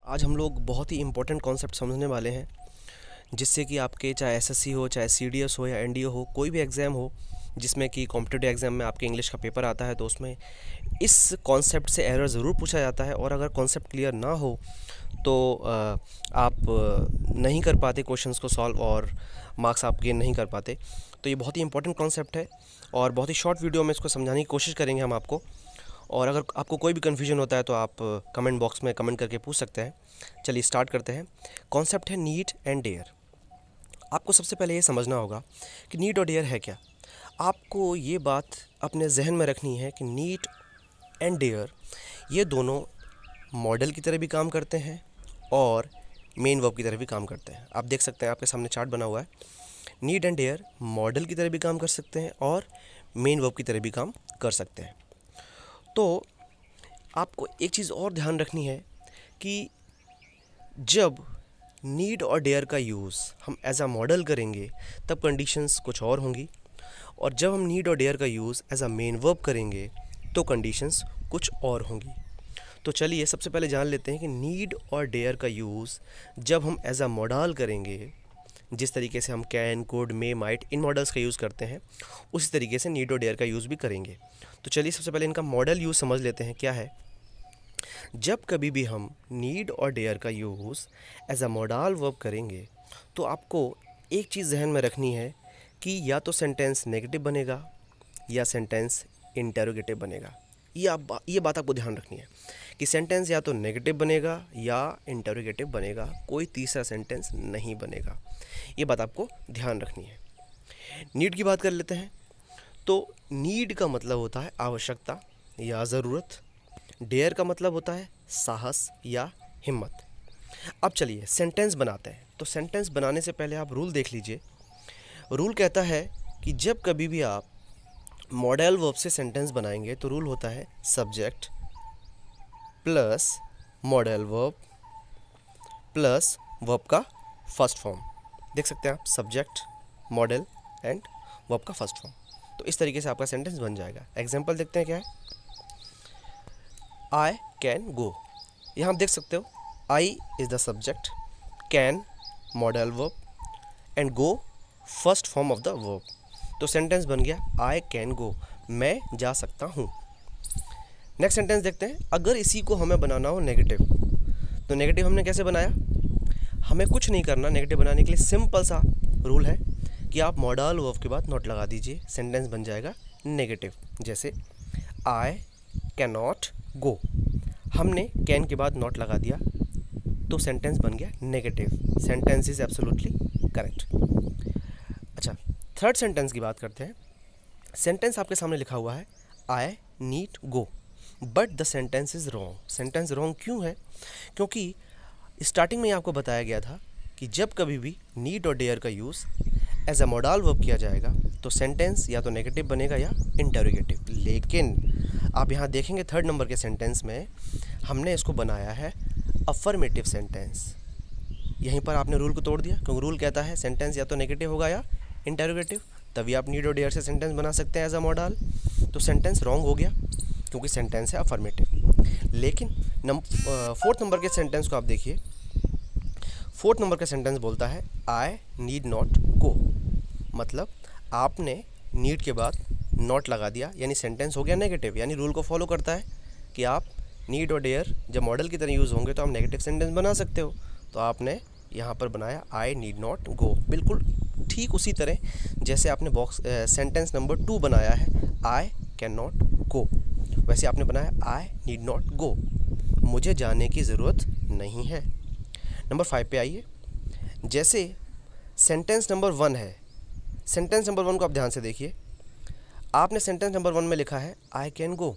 आज हम लोग बहुत ही इम्पोर्टेंट कॉन्सेप्ट समझने वाले हैं, जिससे कि आपके चाहे एसएससी हो, चाहे सीडीएस हो या एनडीए हो, कोई भी एग्ज़ाम हो जिसमें कि कॉम्पिटिटिव एग्ज़ाम में आपके इंग्लिश का पेपर आता है, तो उसमें इस कॉन्सेप्ट से एरर ज़रूर पूछा जाता है। और अगर कॉन्सेप्ट क्लियर ना हो तो आप नहीं कर पाते क्वेश्चंस को सॉल्व और मार्क्स आप गेन नहीं कर पाते। तो ये बहुत ही इंपॉर्टेंट कॉन्सेप्ट है और बहुत ही शॉर्ट वीडियो में इसको समझाने की कोशिश करेंगे हम आपको। और अगर आपको कोई भी कन्फ्यूजन होता है तो आप कमेंट बॉक्स में कमेंट करके पूछ सकते हैं। चलिए स्टार्ट करते हैं। कॉन्सेप्ट है नीड एंड डेयर। आपको सबसे पहले ये समझना होगा कि नीड और डेयर है क्या। आपको ये बात अपने जहन में रखनी है कि नीड एंड डेयर ये दोनों मॉडल की तरह भी काम करते हैं और मेन वर्ब की तरह भी काम करते हैं। आप देख सकते हैं, आपके सामने चार्ट बना हुआ है। नीड एंड डेयर मॉडल की तरह भी काम कर सकते हैं और मेन वर्ब की तरह भी काम कर सकते हैं। तो आपको एक चीज़ और ध्यान रखनी है कि जब नीड और डेयर का यूज़ हम एज अ मॉडल करेंगे तब कंडीशंस कुछ और होंगी, और जब हम नीड और डेयर का use as a main verb करेंगे तो कंडीशंस कुछ और होंगी। तो चलिए सबसे पहले जान लेते हैं कि नीड और डेयर का यूज़ जब हम एज अ मॉडल करेंगे, जिस तरीके से हम कैन, कुड, मे, माइट इन मॉडल्स का यूज़ करते हैं, उसी तरीके से नीड और डेयर का यूज़ भी करेंगे। तो चलिए सबसे पहले इनका मॉडल यूज़ समझ लेते हैं क्या है। जब कभी भी हम नीड और डेयर का use as a modal verb करेंगे तो आपको एक चीज़ जहन में रखनी है कि या तो सेंटेंस नेगेटिव बनेगा या सेंटेंस इंटेरोगेटिव बनेगा। ये बात आपको ध्यान रखनी है कि सेंटेंस या तो नेगेटिव बनेगा या इंटेरोगेटिव बनेगा, कोई तीसरा सेंटेंस नहीं बनेगा। ये बात आपको ध्यान रखनी है। नीड की बात कर लेते हैं। तो नीड का मतलब होता है आवश्यकता या ज़रूरत। डेयर का मतलब होता है साहस या हिम्मत। अब चलिए सेंटेंस बनाते हैं। तो सेंटेंस बनाने से पहले आप रूल देख लीजिए। रूल कहता है कि जब कभी भी आप मॉडल वर्ब से सेंटेंस बनाएंगे तो रूल होता है subject plus modal verb plus verb का फर्स्ट फॉर्म। देख सकते हैं आप, सब्जेक्ट, मॉडल एंड वर्ब का फर्स्ट फॉर्म। तो इस तरीके से आपका सेंटेंस बन जाएगा। एग्जाम्पल देखते हैं क्या है। I can go. यहाँ आप देख सकते हो, I is the subject, can modal verb and go first form of the verb. तो सेंटेंस बन गया आई कैन गो, मैं जा सकता हूँ। नेक्स्ट सेंटेंस देखते हैं। अगर इसी को हमें बनाना हो नेगेटिव, तो नेगेटिव हमने कैसे बनाया। हमें कुछ नहीं करना नेगेटिव बनाने के लिए। सिंपल सा रूल है कि आप मॉडल वर्ब के बाद नॉट लगा दीजिए, सेंटेंस बन जाएगा नेगेटिव। जैसे आई कैन नॉट गो, हमने कैन के बाद नॉट लगा दिया तो सेंटेंस बन गया negative. Sentence is absolutely correct. अच्छा, थर्ड सेंटेंस की बात करते हैं। सेंटेंस आपके सामने लिखा हुआ है I need go, but the sentence is wrong. Sentence wrong क्यों है? क्योंकि स्टार्टिंग में ही आपको बताया गया था कि जब कभी भी नीड और डेयर का use as a modal verb किया जाएगा तो सेंटेंस या तो नेगेटिव बनेगा या इंटेरोगेटिव। लेकिन आप यहाँ देखेंगे थर्ड नंबर के सेंटेंस में हमने इसको बनाया है अफर्मेटिव सेंटेंस। यहीं पर आपने रूल को तोड़ दिया, क्योंकि रूल कहता है सेंटेंस या तो नेगेटिव होगा या इंटेरोगेटिव, तभी आप नीड और डेयर से सेंटेंस बना सकते हैं एज अ मॉडल। तो सेंटेंस रॉन्ग हो गया क्योंकि सेंटेंस है अफर्मेटिव। लेकिन फोर्थ नंबर के सेंटेंस को आप देखिए। फोर्थ नंबर का सेंटेंस बोलता है आई नीड नॉट गो, मतलब आपने नीड के बाद नॉट लगा दिया, यानी सेंटेंस हो गया नेगेटिव। यानी रूल को फॉलो करता है कि आप नीड और डेयर जब मॉडल की तरह यूज़ होंगे तो आप नेगेटिव सेंटेंस बना सकते हो। तो आपने यहाँ पर बनाया आई नीड नॉट गो, बिल्कुल ठीक उसी तरह जैसे आपने सेंटेंस नंबर 2 बनाया है आई कैन नॉट गो, वैसे आपने बनाया आई नीड नॉट गो, मुझे जाने की ज़रूरत नहीं है। नंबर 5 पे आइए। जैसे सेंटेंस नंबर 1 है, सेंटेंस नंबर 1 को आप ध्यान से देखिए। आपने सेंटेंस नंबर 1 में लिखा है आई कैन गो,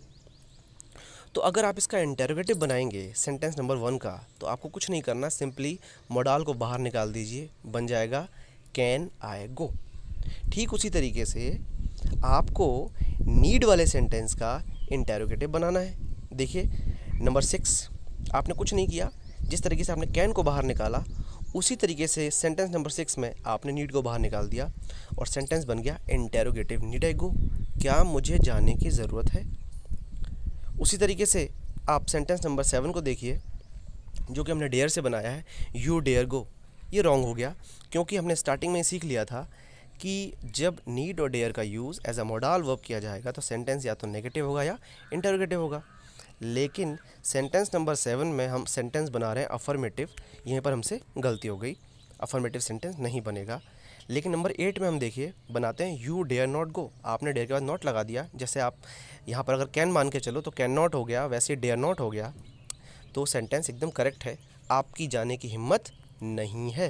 तो अगर आप इसका इंटेरोगेटिव बनाएंगे सेंटेंस नंबर 1 का तो आपको कुछ नहीं करना, सिंपली मॉडल को बाहर निकाल दीजिए, बन जाएगा कैन आई गो। ठीक उसी तरीके से आपको नीड वाले सेंटेंस का इंटेरोगेटिव बनाना है। देखिए नंबर 6 आपने कुछ नहीं किया, जिस तरीके से आपने कैन को बाहर निकाला उसी तरीके से सेंटेंस नंबर 6 में आपने नीड को बाहर निकाल दिया और सेंटेंस बन गया इंटेरोगेटिव, नीड आई गो, क्या मुझे जाने की ज़रूरत है। उसी तरीके से आप सेंटेंस नंबर 7 को देखिए। जो कि हमने डेयर से बनाया है, यू डेयर गो, ये रॉन्ग हो गया, क्योंकि हमने स्टार्टिंग में सीख लिया था कि जब नीड और डेयर का use as a modal verb किया जाएगा तो सेंटेंस या तो नेगेटिव होगा या इंटरोगेटिव होगा। लेकिन सेंटेंस नंबर 7 में हम सेंटेंस बना रहे हैं अफर्मेटिव, यहीं पर हमसे गलती हो गई, अफर्मेटिव सेंटेंस नहीं बनेगा। लेकिन नंबर 8 में हम देखिए बनाते हैं यू डेयर नॉट गो, आपने डेयर के बाद नॉट लगा दिया, जैसे आप यहाँ पर अगर कैन मान के चलो तो कैन नॉट हो गया, वैसे डेयर नॉट हो गया, तो सेंटेंस एकदम करेक्ट है, आपकी जाने की हिम्मत नहीं है।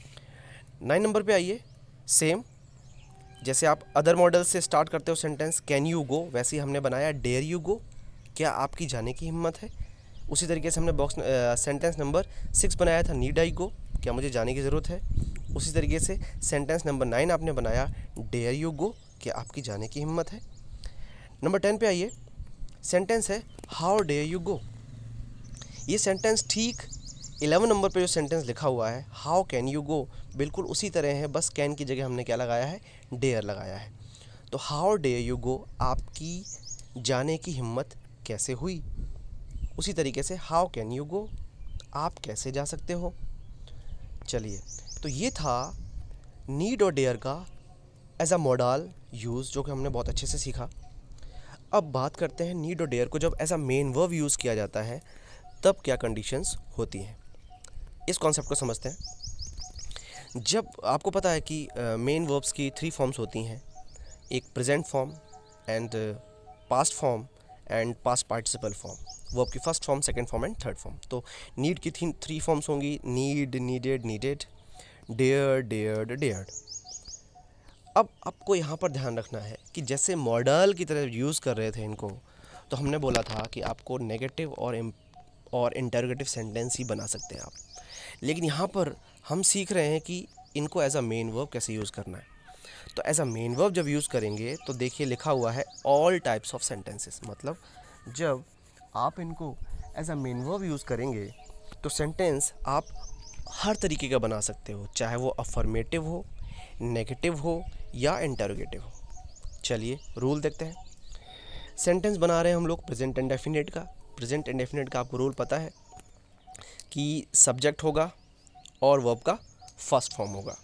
9 नंबर पे आइए, सेम जैसे आप अदर मॉडल से स्टार्ट करते हो सेंटेंस कैन यू गो, वैसे ही हमने बनाया डेयर यू गो, क्या आपकी जाने की हिम्मत है। उसी तरीके से हमने सेंटेंस नंबर 6 बनाया था नीड आई गो, क्या मुझे जाने की ज़रूरत है। उसी तरीके से सेंटेंस नंबर 9 आपने बनाया डेयर यू गो, क्या आपकी जाने की हिम्मत है। नंबर 10 पे आइए, सेंटेंस है हाउ डेयर यू गो, ये सेंटेंस ठीक 11 नंबर पे जो सेंटेंस लिखा हुआ है हाउ कैन यू गो, बिल्कुल उसी तरह है, बस कैन की जगह हमने क्या लगाया है, डेयर लगाया है। तो हाउ डेयर यू गो, आपकी जाने की हिम्मत कैसे हुई। उसी तरीके से हाउ कैन यू गो, आप कैसे जा सकते हो। चलिए, तो ये था नीड और डेयर का एज अ मॉडल यूज़, जो कि हमने बहुत अच्छे से सीखा। अब बात करते हैं नीड और डेयर को जब as a main verb use किया जाता है तब क्या कंडीशंस होती हैं, इस कॉन्सेप्ट को समझते हैं। जब आपको पता है कि मेन वर्ब्स की 3 फॉर्म्स होती हैं, एक present form and past form and past participle form, verb की first form, second form and third form. तो नीड की 3 फॉर्म्स होंगी, need, needed, needed, dare, dared, dared. अब आपको यहाँ पर ध्यान रखना है कि जैसे मॉडल की तरह यूज़ कर रहे थे इनको, तो हमने बोला था कि आपको नेगेटिव और इंटरोगेटिव सेंटेंस ही बना सकते हैं आप, लेकिन यहाँ पर हम सीख रहे हैं कि इनको एज अ मेन वर्ब कैसे यूज़ करना है। तो एज अ मेन वर्ब जब यूज़ करेंगे तो देखिए लिखा हुआ है ऑल टाइप्स ऑफ सेंटेंसेस, मतलब जब आप इनको as a main verb use करेंगे तो सेंटेंस आप हर तरीके का बना सकते हो, चाहे वो अफर्मेटिव हो, नेगेटिव हो या इंटरोगेटिव हो। चलिए रूल देखते हैं। सेंटेंस बना रहे हैं हम लोग प्रेजेंट इंडेफिनिट का। प्रेजेंट इंडेफिनिट का आपको रूल पता है कि सब्जेक्ट होगा और वर्ब का फर्स्ट फॉर्म होगा।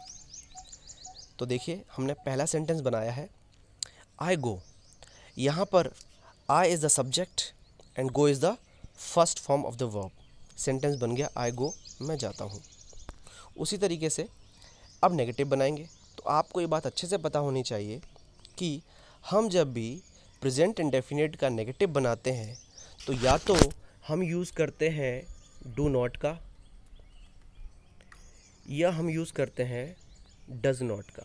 तो देखिए हमने पहला सेंटेंस बनाया है आई गो, यहाँ पर I is the subject and go is the first form of the verb. Sentence बन गया आई गो, मैं जाता हूँ। उसी तरीके से अब नेगेटिव बनाएंगे, तो आपको ये बात अच्छे से पता होनी चाहिए कि हम जब भी प्रेजेंट इंडेफिनिट का नेगेटिव बनाते हैं तो या तो हम यूज़ करते हैं डू नॉट का या हम यूज़ करते हैं डज नॉट का।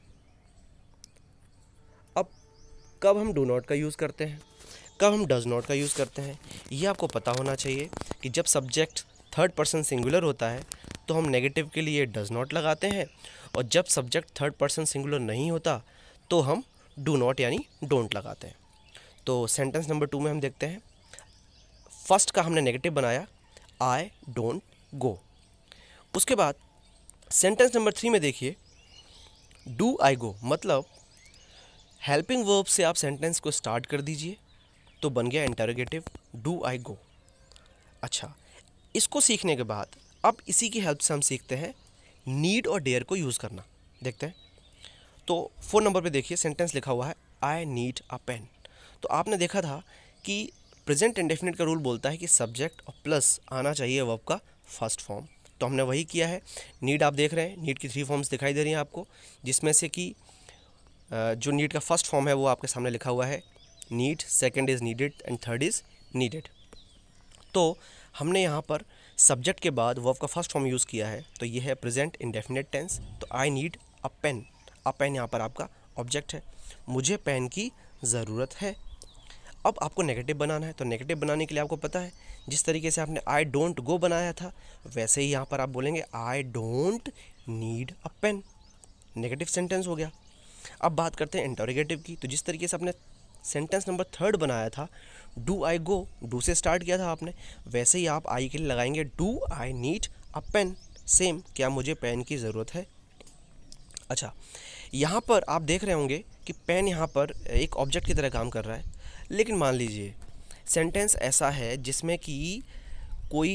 अब कब हम डू नॉट का यूज़ करते हैं, कब हम डज नॉट का यूज़ करते हैं, ये आपको पता होना चाहिए कि जब सब्जेक्ट थर्ड पर्सन सिंगुलर होता है तो हम नेगेटिव के लिए डज नॉट लगाते हैं, और जब सब्जेक्ट थर्ड पर्सन सिंगुलर नहीं होता तो हम डू नॉट यानी डोंट लगाते हैं। तो सेंटेंस नंबर 2 में हम देखते हैं, फर्स्ट का हमने नेगेटिव बनाया आई डोंट गो। उसके बाद सेंटेंस नंबर 3 में देखिए डू आई गो, मतलब हेल्पिंग वर्ब से आप सेंटेंस को स्टार्ट कर दीजिए तो बन गया इंटरोगेटिव डू आई गो। अच्छा, इसको सीखने के बाद अब इसी की हेल्प से हम सीखते हैं नीड और डेयर को यूज़ करना। देखते हैं, तो 4 नंबर पे देखिए सेंटेंस लिखा हुआ है आई नीड अ पेन। तो आपने देखा था कि प्रेजेंट इंडेफिनिट का रूल बोलता है कि सब्जेक्ट और प्लस आना चाहिए वर्ब का फर्स्ट फॉर्म, तो हमने वही किया है। नीड आप देख रहे हैं, नीड की 3 फॉर्म्स दिखाई दे रही हैं आपको, जिसमें से कि जो नीड का फर्स्ट फॉर्म है वो आपके सामने लिखा हुआ है need, second is needed and third is needed. तो हमने यहाँ पर सब्जेक्ट के बाद वर्ब का फर्स्ट फॉर्म यूज़ किया है, तो ये है प्रेजेंट इंडेफिनिट टेंस। तो I need a pen, a pen यहाँ पर आपका ऑब्जेक्ट है, मुझे पेन की ज़रूरत है। अब आपको नेगेटिव बनाना है, तो नेगेटिव बनाने के लिए आपको पता है जिस तरीके से आपने आई डोंट गो बनाया था वैसे ही यहाँ पर आप बोलेंगे I don't need a pen, negative sentence हो गया। अब बात करते हैं इंटरोगेटिव की, तो जिस तरीके से आपने सेंटेंस नंबर 3 बनाया था डू आई गो, डू से स्टार्ट किया था आपने, वैसे ही आप आई के लिए लगाएंगे do I need a pen, same, क्या मुझे पेन की ज़रूरत है। अच्छा, यहाँ पर आप देख रहे होंगे कि पेन यहाँ पर एक ऑब्जेक्ट की तरह काम कर रहा है, लेकिन मान लीजिए सेंटेंस ऐसा है जिसमें कि कोई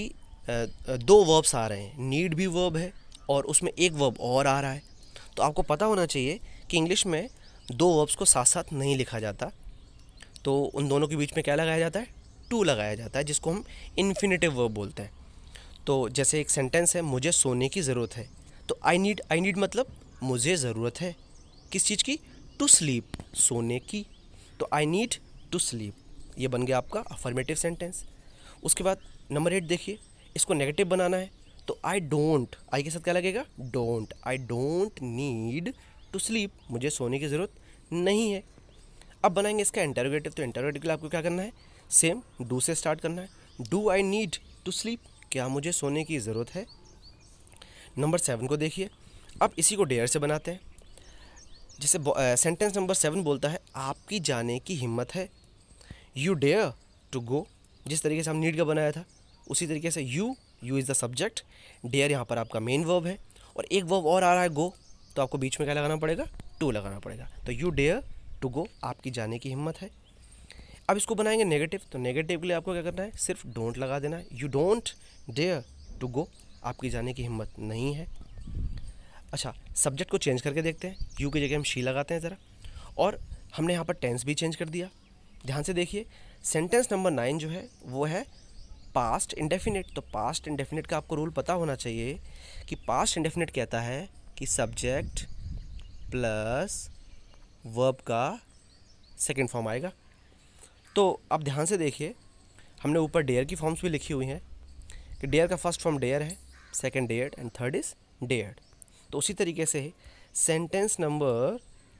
दो वर्ब्स आ रहे हैं, नीड भी वर्ब है और उसमें एक वर्ब और आ रहा है, तो आपको पता होना चाहिए कि इंग्लिश में दो वर्ब्स को साथ साथ नहीं लिखा जाता, तो उन दोनों के बीच में क्या लगाया जाता है, टू लगाया जाता है, जिसको हम इन्फिनेटिव वर्ब बोलते हैं। तो जैसे एक सेंटेंस है, मुझे सोने की ज़रूरत है, तो आई नीड मतलब मुझे ज़रूरत है किस चीज़ की, टू स्लीप, सोने की, तो आई नीड टू स्लीप, ये बन गया आपका अफर्मेटिव सेंटेंस। उसके बाद नंबर 8 देखिए, इसको नेगेटिव बनाना है, तो आई डोंट, आई के साथ क्या लगेगा, don't, I don't need to sleep, मुझे सोने की ज़रूरत नहीं है। अब बनाएंगे इसका इंटरोगेटिव, तो इंटरोगेटिव के लिए आपको क्या करना है, सेम डू से स्टार्ट करना है, do I need to sleep, क्या मुझे सोने की ज़रूरत है। नंबर 7 को देखिए, अब इसी को डेयर से बनाते हैं। जैसे सेंटेंस नंबर 7 बोलता है, आपकी जाने की हिम्मत है, यू डेयर टू गो, जिस तरीके से हम नीड का बनाया था उसी तरीके से you is the subject, dare यहाँ पर आपका मेन वर्ब है और एक वर्ब और आ रहा है गो, तो आपको बीच में क्या लगाना पड़ेगा, टू लगाना पड़ेगा, तो यू डेयर टू गो, आपकी जाने की हिम्मत है। अब इसको बनाएंगे नेगेटिव, तो नेगेटिव के लिए आपको क्या करना है, सिर्फ डोंट लगा देना है, you don't dare to go, आपकी जाने की हिम्मत नहीं है। अच्छा, सब्जेक्ट को चेंज करके देखते हैं, यू की जगह हम शी लगाते हैं ज़रा, और हमने यहाँ पर टेंस भी चेंज कर दिया। ध्यान से देखिए, सेंटेंस नंबर 9 जो है वो है पास्ट इंडेफिनिट, तो पास्ट इंडेफिनिट का आपको रूल पता होना चाहिए कि पास्ट इंडेफिनिट कहता है कि सब्जेक्ट प्लस वर्ब का सेकेंड फॉर्म आएगा। तो अब ध्यान से देखिए, हमने ऊपर डेयर की फॉर्म्स भी लिखी हुई हैं कि डेयर का फर्स्ट फॉर्म डेयर है, second dared and third is dared. तो उसी तरीके से सेंटेंस नंबर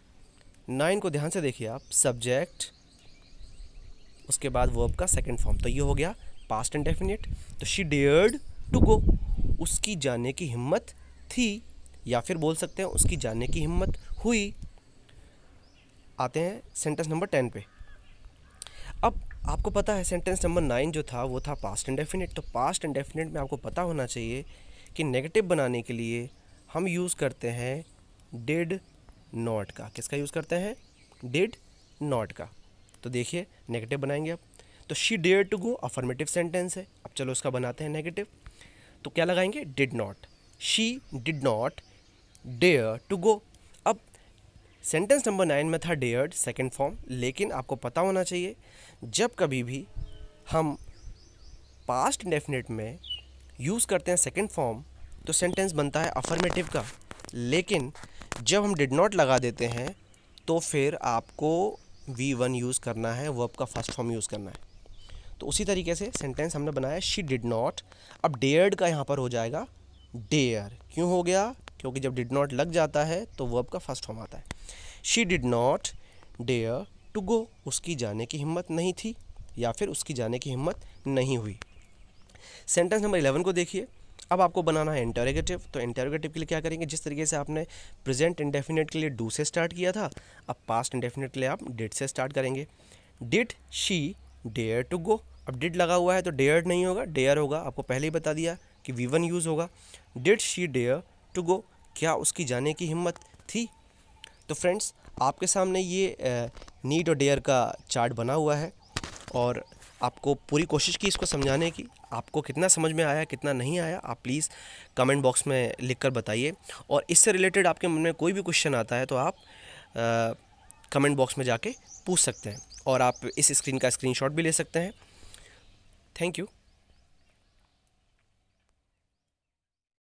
9 को ध्यान से देखिए आप, सब्जेक्ट उसके बाद वर्ब का सेकंड फॉर्म, तो ये हो गया पास्ट इंडेफिनिट। तो शी डेयर्ड टू गो, उसकी जाने की हिम्मत थी, या फिर बोल सकते हैं उसकी जाने की हिम्मत हुई। आते हैं सेंटेंस नंबर 10 पे। अब आपको पता है सेंटेंस नंबर 9 जो था वो था पास्ट इंडेफिनिट, तो पास्ट इंडेफिनिट में आपको पता होना चाहिए कि नेगेटिव बनाने के लिए हम यूज़ करते हैं डिड नॉट का। किसका यूज़ करते हैं, डिड नॉट का। तो देखिए नेगेटिव बनाएंगे अब, तो she dare to go affirmative sentence है, अब चलो उसका बनाते हैं नेगेटिव, तो क्या लगाएंगे, did not, she did not dare to go. अब सेंटेंस नंबर 9 में था डेयर्ड सेकेंड फॉर्म, लेकिन आपको पता होना चाहिए जब कभी भी हम पास्ट इंडेफिनिट में यूज़ करते हैं सेकेंड फॉर्म तो सेंटेंस बनता है अफर्मेटिव का, लेकिन जब हम डिड नॉट लगा देते हैं तो फिर आपको V1 यूज़ करना है, वर्ब का फर्स्ट फॉर्म यूज़ करना है। तो उसी तरीके से सेंटेंस हमने बनाया शी डिड नॉट, अब डेयर्ड का यहाँ पर हो जाएगा डेयर। क्यों हो गया, क्योंकि जब डिड नॉट लग जाता है तो वर्ब का फर्स्ट फॉर्म आता है। She did not dare to go, उसकी जाने की हिम्मत नहीं थी या फिर उसकी जाने की हिम्मत नहीं हुई। सेंटेंस नंबर 11 को देखिए, अब आपको बनाना है इंटरोगेटिव, तो इंटरोगेटिव के लिए क्या करेंगे, जिस तरीके से आपने प्रेजेंट इंडेफिनिट के लिए डू से स्टार्ट किया था, अब पास्ट इंडेफिनिट के लिए आप डिड से स्टार्ट करेंगे। Did she dare to go, अब डिड लगा हुआ है तो डेयर्ड नहीं होगा, डेयर होगा, आपको पहले ही बता दिया कि V1 यूज़ होगा। Did she dare to go, क्या उसकी जाने की हिम्मत थी। तो फ्रेंड्स आपके सामने ये नीड और डेयर का चार्ट बना हुआ है और आपको पूरी कोशिश की इसको समझाने की। आपको कितना समझ में आया कितना नहीं आया आप प्लीज़ कमेंट बॉक्स में लिखकर बताइए, और इससे रिलेटेड आपके मन में कोई भी क्वेश्चन आता है तो आप कमेंट बॉक्स में जाके पूछ सकते हैं, और आप इस स्क्रीन का स्क्रीनशॉट भी ले सकते हैं। Thank you.